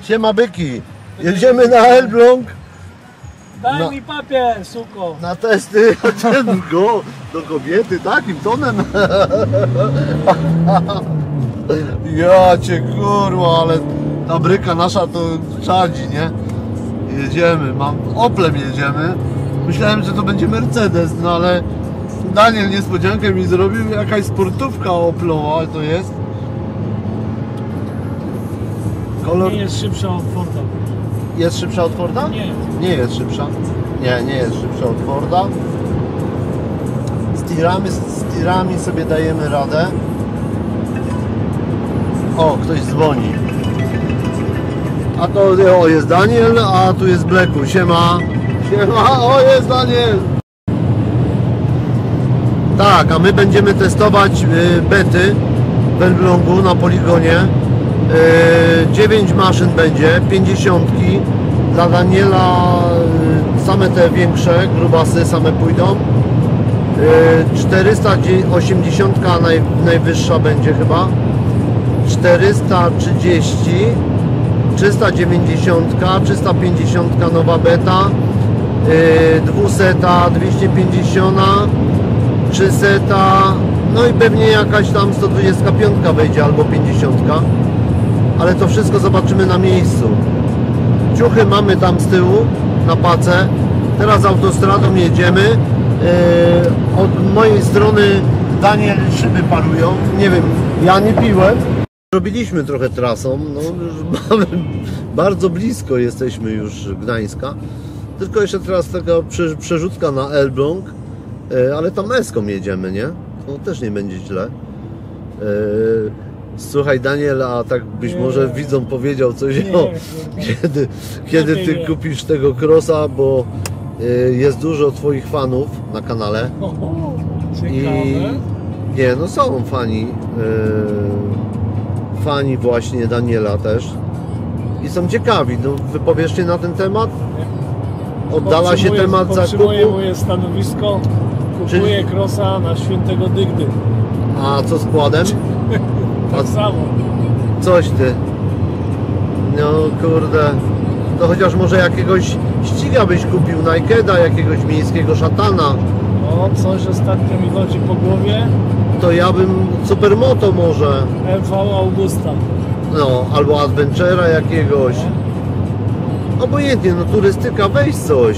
Siema byki. Jedziemy na Elbląg. Daj mi papier, suko. Na testy go do kobiety takim tonem. Ja cię kurwa, ale ta bryka nasza to czadzi, nie? Jedziemy, Oplem jedziemy. Myślałem, że to będzie Mercedes, no ale Daniel niespodziankę mi zrobił, jakaś sportówka Oplowa to jest. Kolor... Nie jest szybsza od Forda. Jest szybsza od Forda? Nie jest. Nie jest szybsza. Nie jest szybsza od Forda. Z tirami sobie dajemy radę. O, ktoś dzwoni. A to jest Daniel, a tu jest Bleku. Siema. Siema, o jest Daniel. Tak, a my będziemy testować bety w Elblągu na poligonie. 9 maszyn będzie, 50 dla Daniela, same te większe, grubasy same pójdą. 480 najwyższa będzie chyba, 430, 390, 350 nowa beta, 200, 250, 300, no i pewnie jakaś tam 125 wejdzie albo 50. Ale to wszystko zobaczymy na miejscu. Ciuchy mamy tam z tyłu na pacę. Teraz autostradą jedziemy. Od mojej strony Daniel szyby parują. Nie wiem, ja nie piłem. Robiliśmy trochę trasą. No, już mamy, bardzo blisko jesteśmy już Gdańska. Tylko jeszcze teraz taka przerzutka na Elbląg. Ale tam Eską jedziemy, nie? To też nie będzie źle. Słuchaj Daniel, a tak byś może widzom powiedział coś kiedy ty kupisz tego crossa, bo jest dużo twoich fanów na kanale. I nie, no są fani właśnie Daniela też i są ciekawi. No, wypowiesz się na ten temat? Oddala się temat zakupu? Podtrzymuję moje stanowisko. Kupuję crossa na Świętego Dygdy. A co składem? Tak samo. Coś ty. No kurde. To chociaż może jakiegoś ściga byś kupił, Nakeda, jakiegoś miejskiego szatana. O, coś ostatnio mi chodzi po głowie. To ja bym Supermoto może. MV Augusta. No, albo Adventure'a jakiegoś. Obojętnie, no turystyka, weź coś.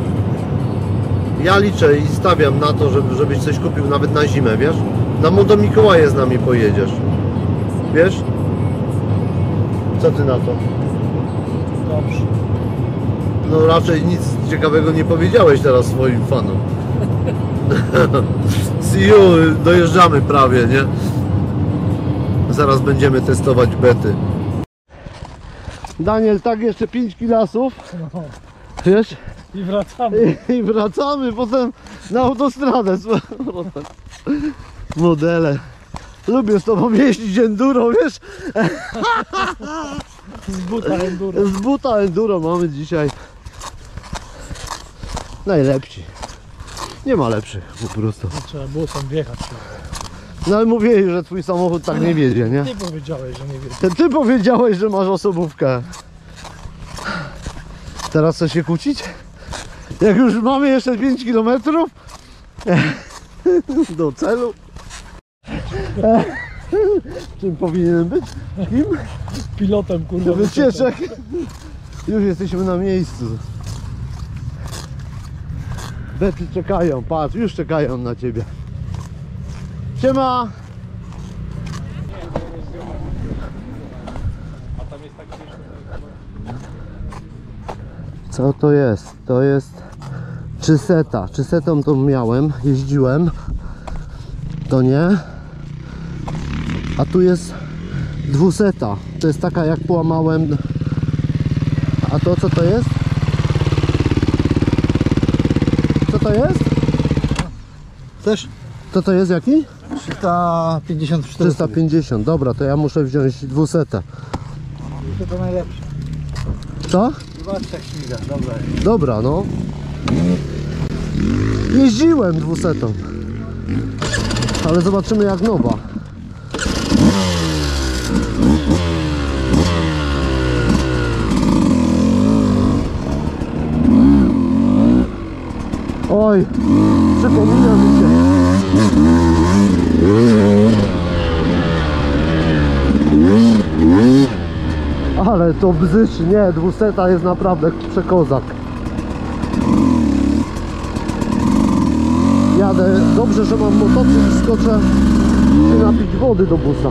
Ja liczę i stawiam na to, żebyś coś kupił nawet na zimę, wiesz? Na Modo Mikołaje z nami pojedziesz. Wiesz? Co ty na to? Dobrze. No raczej nic ciekawego nie powiedziałeś teraz swoim fanom. See you, dojeżdżamy prawie, nie? Zaraz będziemy testować bety. Daniel, tak jeszcze 5 kilasów. No. Wiesz? I wracamy. I wracamy potem na autostradę. Modele. Lubię z tobą jeździć enduro, wiesz? Z buta enduro. Z buta enduro mamy dzisiaj. Najlepsi. Nie ma lepszych po prostu. Trzeba było tam wjechać. No ale mówili, że twój samochód tak nie wiedzie, nie? Ty powiedziałeś, że nie wiedzie. Ty powiedziałeś, że masz osobówkę. Teraz chcesz się kłócić? Jak już mamy jeszcze 5 km do celu. Czym powinienem być? Kim? Pilotem, kurwa. Wycieczek. Już jesteśmy na miejscu. Bety czekają, patrz, już czekają na ciebie. Siema! Co to jest? To jest 300. 300 to miałem, jeździłem. To nie. A tu jest 200. To jest taka jak połamałem. A to co to jest? Co to jest? Też? Co to jest jaki? 350. 350. Dobra, to ja muszę wziąć 200. To najlepsze. Co? Chyba tak śmiga, dobra. Dobra, no. Jeździłem 200. Ale zobaczymy jak nowa. Oj, przypomina mi się. Ale to bzyczy, nie, 200 jest naprawdę przekozak. Jadę, dobrze, że mam motocykl, skoczę się napić wody do busa.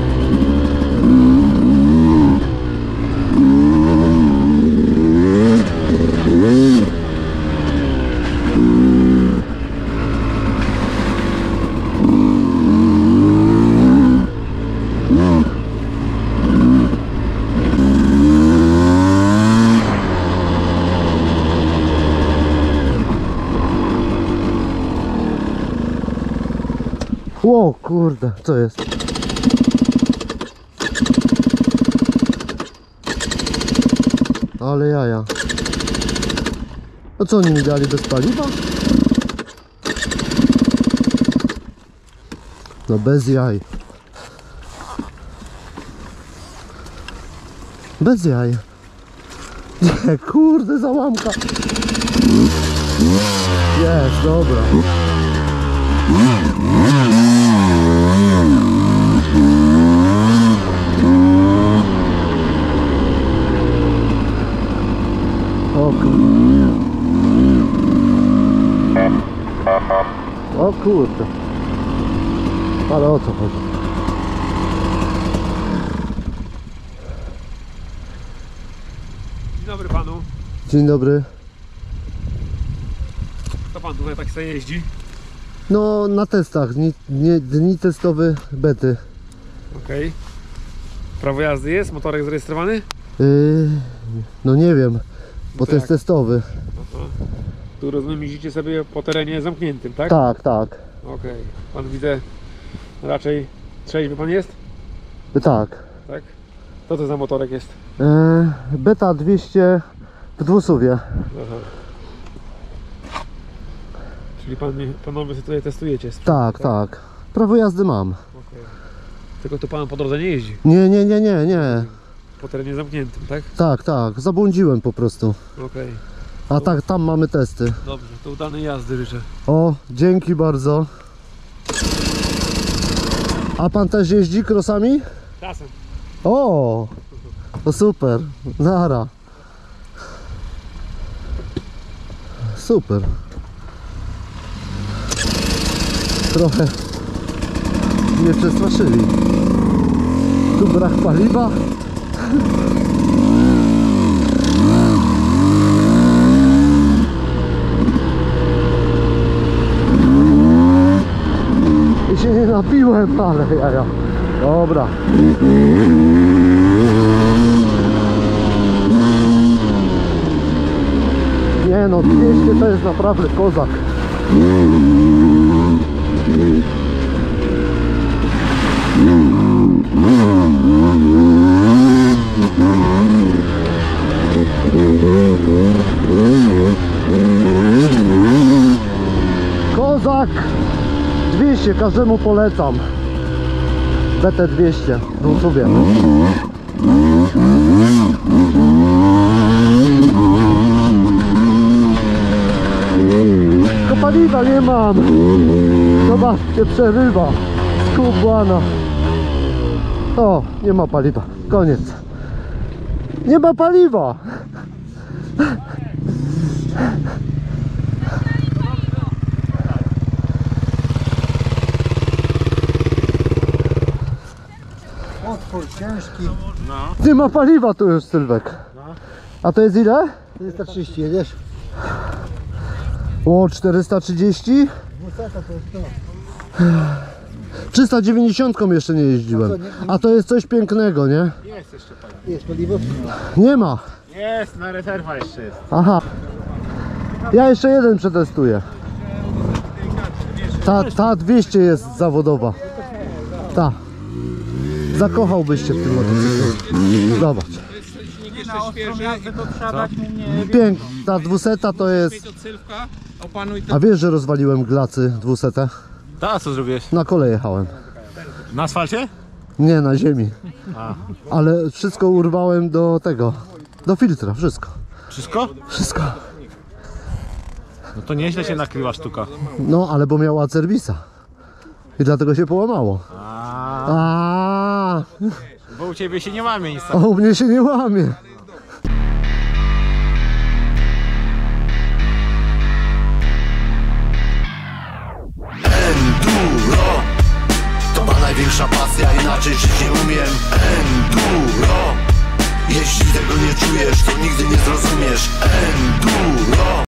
O kurde, co jest? Ale jaja. A co oni mi dali bez paliwa? No bez jaj. Bez jaj. Nie, kurde, załamka. Jest, dobra. O kurde. Ale o co chodzi? Dzień dobry panu. Dzień dobry. Kto pan tutaj tak sobie jeździ? No na testach, dni testowe bety. Okej. Prawo jazdy jest? Motorek zarejestrowany? No nie wiem, bo to to jest jak? testowy. Aha. Tu rozumiem, jeździcie sobie po terenie zamkniętym, tak? Tak, tak. Okej. Pan widzę raczej trzeźwy pan jest? Tak. Tak? Co to za motorek jest? Beta 200 w dwusuwie. Aha. Czyli panowie sobie tutaj testujecie? Tak, tak. Prawo jazdy mam. Okej. Tylko to pan po drodze nie jeździ? Nie. Po terenie zamkniętym, tak? Tak, tak. Zabłądziłem po prostu. Okej. A tak, tam mamy testy. Dobrze, to udanej jazdy życzę. O, dzięki bardzo. A pan też jeździ krosami? Czasem. O, to super. Nara. Super. Trochę mnie przestraszyli. Tu brak paliwa. I się nie napiłem, ale jaja. Dobra. Nie no, 200 to jest naprawdę kozak. Kozak 200, każdemu polecam. BT 200 w YouTubie. Tylko paliwa nie mam. Zobaczcie, przerywa. Skubłana. O, nie ma paliwa. Koniec. Nie ma paliwa. Otwór ciężki. Nie ma paliwa tu już, Sylwek. A to jest ile? 430 jedziesz? O, 430? 200 to jest to. 390 jeszcze nie jeździłem. A to jest coś pięknego, nie? Jest jeszcze pan. Jest paliwo? Nie ma. Jest, na rezerwa jeszcze jest. Aha. Ja jeszcze jeden przetestuję. Ta 200 jest zawodowa. Ta. Zakochałbyś się w tym motocyklu. Zobacz. Na ostrą jazdę to trzeba dać mu mnie. Piękna. Ta 200 to jest... A wiesz, że rozwaliłem glacy 200? Ta, co zrobiłeś? Na kole jechałem. Na asfalcie? Nie, na ziemi. Ale wszystko urwałem do tego. Do filtra, wszystko. Wszystko? Wszystko. No to nieźle się nakryła sztuka. No, ale bo miała serwisa. I dlatego się połamało. A, Bo u ciebie się nie łamie nic. a u mnie się nie łamie. Enduro to ma największa pasja, inaczej żyć nie umiem. Enduro, jeśli tego nie czujesz, to nigdy nie zrozumiesz. Enduro.